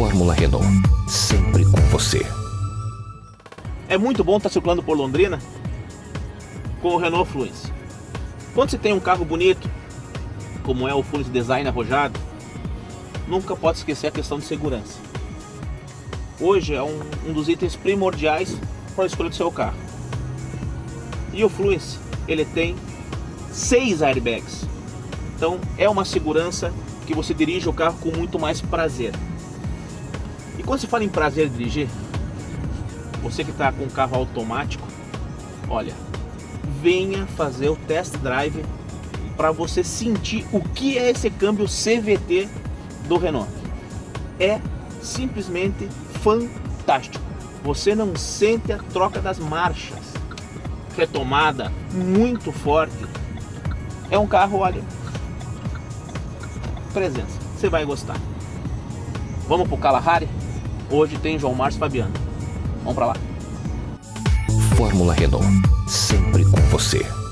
Fórmula Renault, sempre com você. É muito bom estar circulando por Londrina com o Renault Fluence. Quando você tem um carro bonito, como é o Fluence Design arrojado, nunca pode esquecer a questão de segurança. Hoje é um dos itens primordiais para a escolha do seu carro. E o Fluence, ele tem 6 airbags. Então é uma segurança que você dirige o carro com muito mais prazer. E quando se fala em prazer de dirigir, você que está com um carro automático, olha, venha fazer o test drive para você sentir o que é esse câmbio CVT do Renault. É simplesmente fantástico. Você não sente a troca das marchas, retomada muito forte. É um carro, olha, presença, você vai gostar. Vamos pro Kalahari? Hoje tem João Márcio Fabiano. Vamos pra lá. Fórmula Renault, sempre com você.